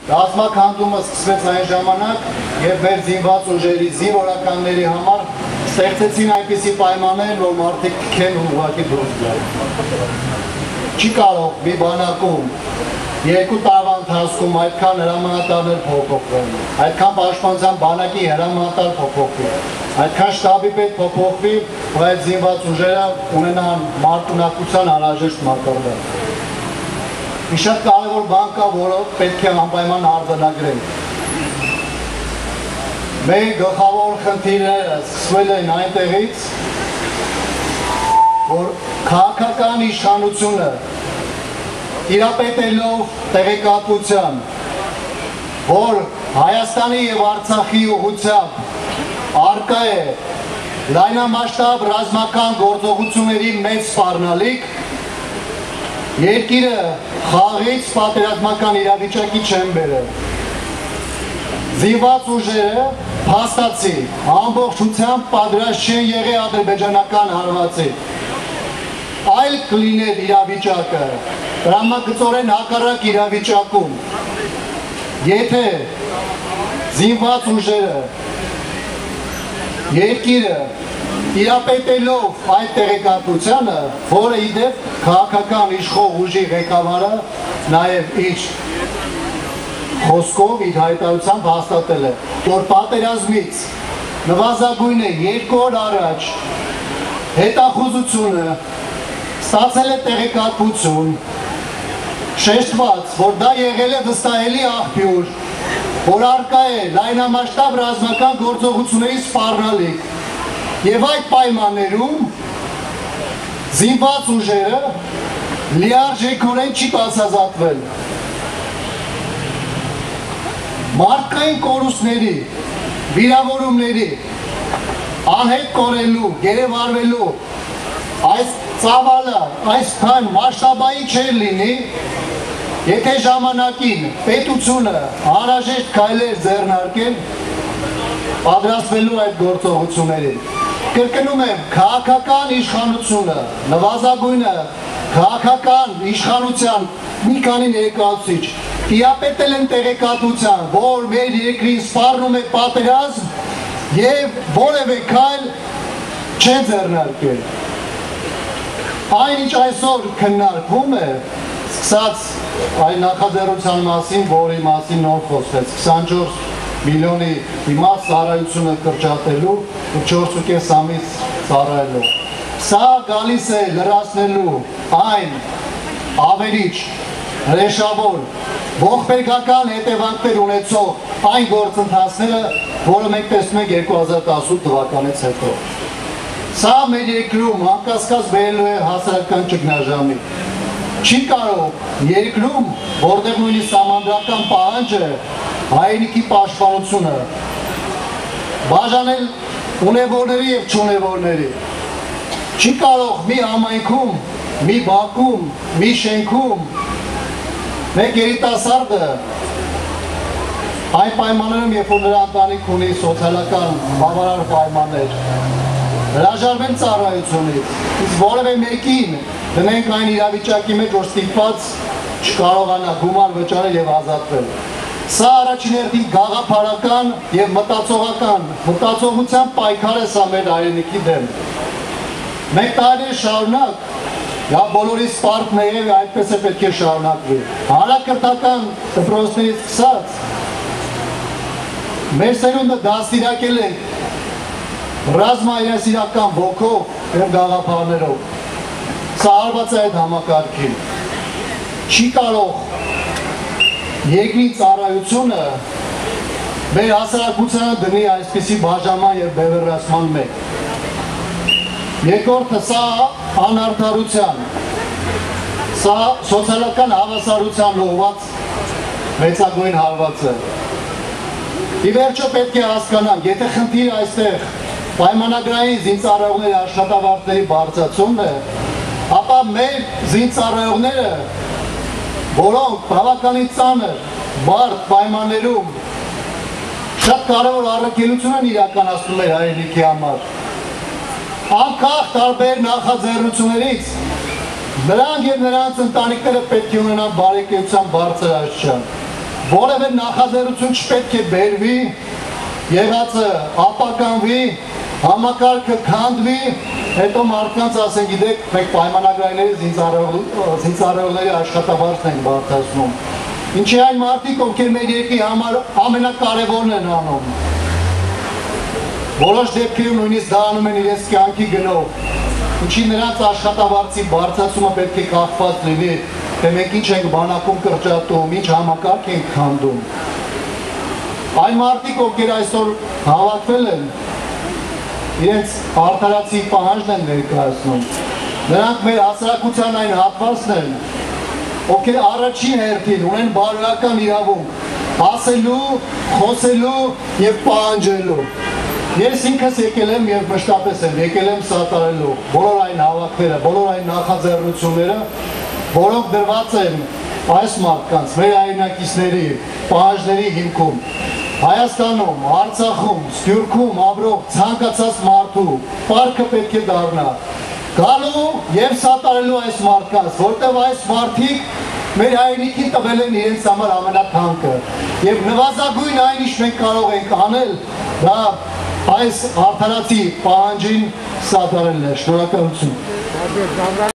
Ռազմաքանդումը սկսվեց այն ժամանակ, երբ մեր զինված ուժերի զինվորականների համար ստեղծեցին այնպիսի պայմաններ, որ մարդիկ քեն ու ուղղակի դուրս գան։ Չի կարող մի բանակում 2 տարվա ընթացքում այդքան հրամանատարներ փոփոխվեն, այդքան պաշտպանության բանակի հրամանատար փոփոխվի, այդքան շտաբի պետ փոփոխվի, ու այդ զինված ուժերը ունենան մարտունակության անհրաժեշտ մակարդակ։ Մի շատ կարևոր բան կա, որը պետք է անպայման արձանագրենք։ Մեր գլխավոր խնդիրները սկսվել են այնտեղից, որ քաղաքական իշխանությունը տիրապետելով տեղեկատվության, որ Հայաստանի և Արցախի ուղղությամբ առկա է լայնամասշտաբ ռազմական գործողությունների մեծ սպառնալիք, երկիրը խաղաղից պատերազմական իրավիճակի չեն բերել։ Զինված ուժերը փաստացի ամբողջությամբ պատրաստ չեն եղել ադրբեջանական հարվածի։ Այլ կլիներ իրավիճակը, տրամագծորեն հակառակ իրավիճակում, եթե զինված ուժերը երկիրը տիրապետելով այդ տեղեկատվությանը, որը իդեպ քաղաքական իշխող ուժի ղեկավարը նաև իր խոսքով, իր հայտարարությամբ հաստատել է, որ պատերազմից նվազագույնը 2 օր առաջ հետախուզությունը ստացել է տեղեկատվություն, շեշտված, որ դա եղել է վստահելի աղբյուր, որ առկա է լայնամասշտաբ ռազմական գործողությունների սպառնալիք, և այդ պայմաններում զինված ուժերը լիարժեքորեն չի բացազատվել։ Մարդկային կորուստների, վիրավորումների, անհետ կորելու, գերեվարվելու այս ծավալը այսքան մասշտաբային չէր լինի, եթե ժամանակին պետությունը անհրաժեշտ քայլեր ձեռնարկել պատրաստվելու այդ գործողություններին։ Կրկնում եմ, քաղաքական իշխանությունը, նվազագույնը քաղաքական իշխանության մի քանի ներկայացուցիչ տիրապետել են տեղեկատվության, որ մեր երկրին սպառնում է պատերազմ և որևէ քայլ չեն ձեռնարկել։ Այն ինչ այսօր քննարկվում է, սկսած այն նախաձեռնության մասին, որի մասին նոր խոսվեց, 24 միլիոնի իմաց ծառայությունը կրճատելու ու 4.5 ամիս ծառայելու։ Սա գալիս է լրացնելու այն ավերիչ, հրեշավոր, ողբերգական հետևանքներ ունեցող այն գործընթացները, որը մենք տեսնում ենք 2018 թվականից հետո։ Սա մեր երկրում անկասկած բերելու է հասարակական ճգնաժամի։ Չի կարող երկրում, որտեղ նույնիսկ սահմանադրական պահանջը հայրենիքի պաշտպանությունը բաժանել ունևորների և չունևորների։ Չի կարող մի համայնքում, մի բակում, մի շենքում մեկ երիտասարդը այն պայմաններում, երբ որ նրա ընտանիք ունի սոցիալական բավարար պայմաններ, հրաժարվել ծառայությունից, իսկ որևէ մեկին դնենք այն իրավիճակի մեջ, որ ստիպված չկարողանա գումար վճարել և ազատվել։ Սա առաջին հերթին գաղափարական և մտածողության պայքար է սա մեր հայրենիքի դեմ։ Մենք տարիներ շարունակ, բոլորի սպարտն է և այդպես է պետք է շարունակվի։ Հանրակրթական դպրոցներից սկսած մեր սերունդը դաստիարակել ենք ռազմաերասիրական ոգով և գաղափարներով։ Սա արված է այդ համակարգին։ Չի կարող երկրի ծառայությունը մեր հասարակությանը դնի այսպիսի բաժանման և բևեռացման մեջ։ Երկրորդը սա անարդարության, սա սոցիալական հավասարության ուղղված մեծագույն հարված է։ Ի վերջո պետք է հասկանանք, եթե խնդիրը այստեղ պայմանագրային զինծառայողների աշխատավարձերի բարձրացումն է, ապա մեր զինծառայողները, որոնք բավականին ծանր, բարդ պայմաններում շատ կարևոր առաքելություն են իրականացնում մեր հայրենիքի համար, անկախ տարբեր նախաձեռնություններից, նրանք և նրանց ընտանիքները պետք է ունենան բարեկեցության բարձր աստիճան։ որևէ նախաձեռնություն չպետք է բերվի, եղածը ապականվի, համակարգը քանդվի, հետո մարդկանց ասեն, գիտեք, մենք պայմանագրայինների զինծառայողների աշխատավարձն ենք բարձրացնում։ Ինչի այն մարդիկ, ովքեր մեր երկրի համար ամենակարևորն են անում։ Որոշ դեպքերում նույնիսկ դառնում են իրենց կյանքի գնով։ Ինչի նրանց աշխատավարձի բարձրացումը պետք է կախված լինի, թե մենք ինչ ենք բանակում կրճատում, ինչ համակարգ ենք քանդում։ Այն մարդիկ, ովքեր այսօր հավաքվել են, իրենց արդարացի պահանջն են ներկայացնում։ Նրանք մեր հասարակության այն հատվածն են, ովքեր առաջին հերթին ունեն բարոյական իրավունք ասելու, խոսելու և պահանջելու։ Ես ինքս եկել եմ և մշտապես եմ եկել եմ սատարելու բոլոր այն հավաքները, բոլոր այն նախաձեռնությունները, որոնք դրված են այս մարդկանց, մեր հայրենակիցների պահանջների հիմքում։ Հայաստանում, Արցախում, Սփյուռքում ապրող ցանկացած մարդու պարտքը պետք է դառնա գալու և սատարելու այս մարդկանց, որտեղ այս մարդիկ մեր հայրենիքին տվել են իրենց համար ամենաթանկը և նվազագույն այն ինչ մենք կարող ենք անել, դա այս արդարացի պահանջին սատարելն է։ Շնորհակալություն։